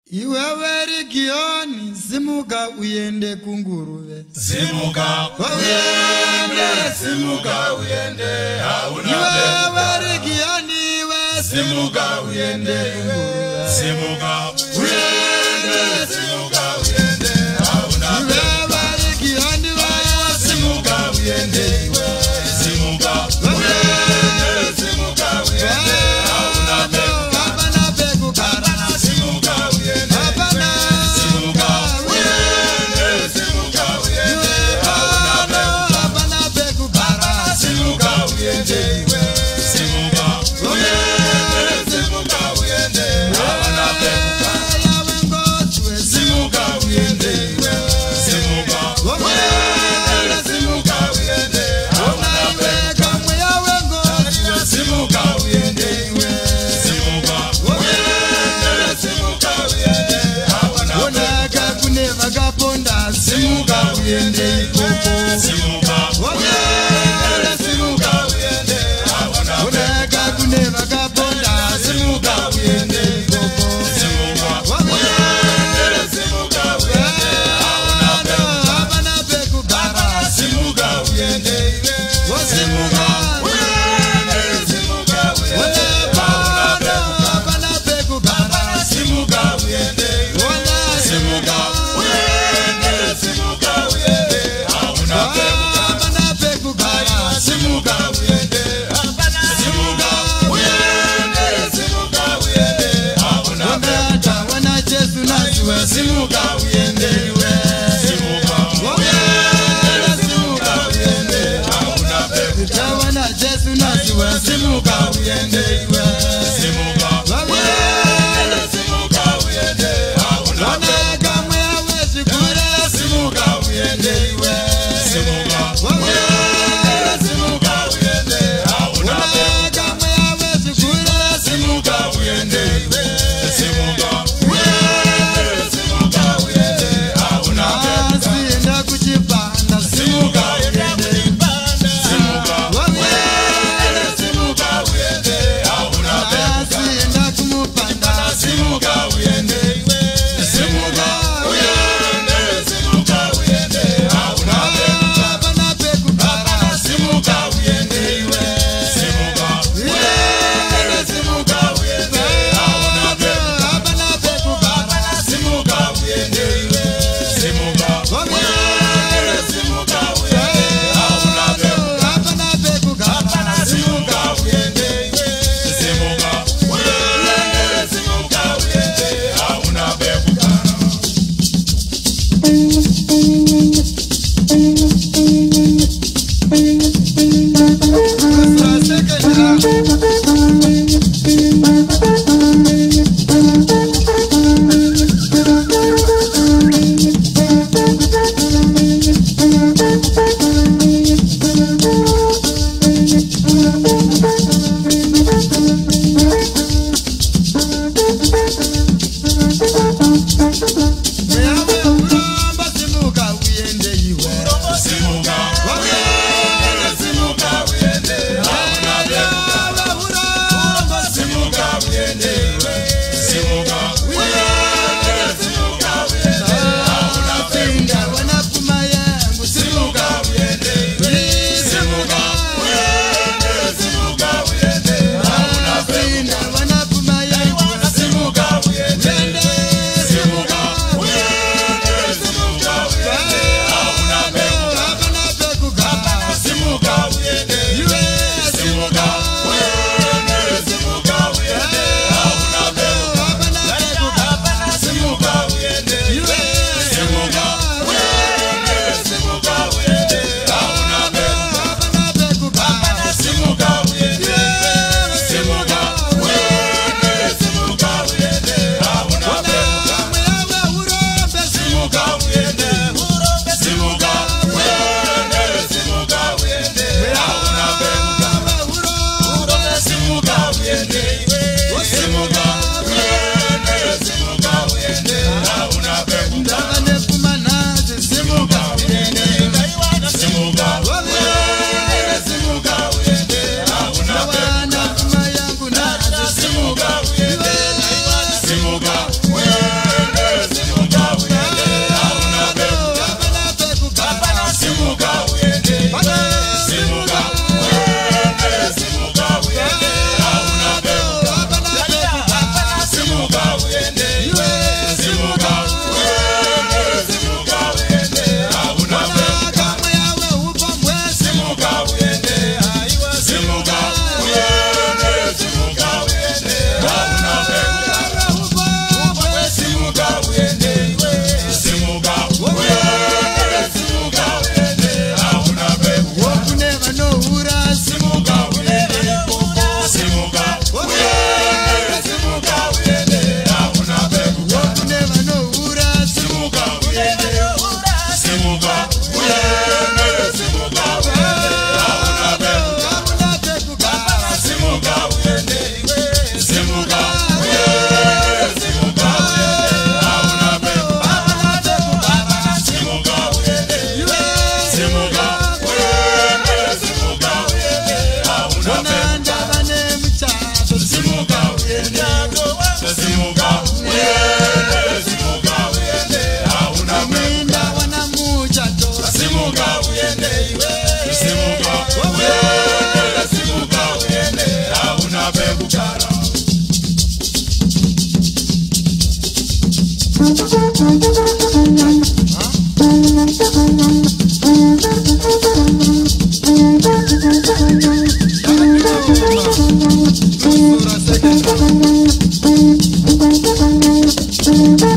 Iwewe Regioni, simuka uyende kunguruwe. Simuka uyende, simuka uyende, hauna Iwewe Regioni, simuka uyende kunguruwe. Simuka uyende, simuka uyende, hauna Iwewe Regioni, simuka uyende, simuka uyende, simuka uyende, hauna Abana beku karana, simuka uyende, simuka uyende, simuka uyende, hauna abana beku karana, simuka uyende, simuka uyende, simuka uyende, hauna yawe ngotwe, simuka uyende, simuka uyende, simuka uyende, hauna iwe kamwe yawe ngotwe. simuka uyende, simuka uyende, simuka uyende, hauna Onaka kune vakaponda, simuka uyende ikoko. simuka uyende, simuka uyende, hauna Onaka kune vakaponda, simuka uyende ikoko. simuka uyende, simuka uyende, hauna Abana beku karana, simuka uyende, simuka uyende, simuka uyende, abana beku karana, simuka uyende, simuka uyende, simuka uyende, hauna abana beku karana, simuka uyende, simuka uyende, simuka uyende, hauna Onata wana Jesu nasiwe, simuka uyende iwe. simuka uyende, simuka uyende, hauna Wana Jesu nasiwe, simuka uyende iwe. simuka uyende, simuka uyende, hauna Wana kamwe hawezi kule, simuka uyende, simuka uyende, simuka uyende, hauna wana kamwe hawezi kule, simuka uyende, simuka uyende, simuka uyende, hauna asinda kuchipanda, simuka uyende. simuka uyende, simuka uyende, hauna Asinda kumupanda, simuka uyende, simuka uyende, simuka uyende, hauna abana beku karana, simuka uyende, simuka uyende, simuka uyende, hauna abana beku karana, simuka uyende, simuka uyende, simuka uyende, hauna abana beku karana, simuka uyende, simuka uyende, simuka uyende, hauna Yawe uramba, simuka uyende iwe. simuka uyende, simuka uyende, hauna Yawe uramba, simuka uyende, simuka uyende, simuka uyende, hauna pinda wanapuma yangu, simuka uyende, simuka uyende, simuka uyende, hauna pinda wanapuma yangu, simuka uyende, simuka uyende, simuka uyende, hauna abana beku karana, simuka uyende, iwe simuka uyende, simuka uyende, hauna abana beku karana, simuka uyende, iwe simuka uyende, simuka uyende, hauna abana beku karana, simuka uyende, simuka uyende, simuka uyende, hauna yawe urombe, simuka uyende, simuka uyende, simuka uyende, hauna yawe urombe, simuka uyende, simuka uyende, simuka uyende, hauna ndabane kumanaze, simuka uyende, simuka uyende, simuka uyende, hauna wana kuma yangu naze, simuka uyende, simuka uyende, Second.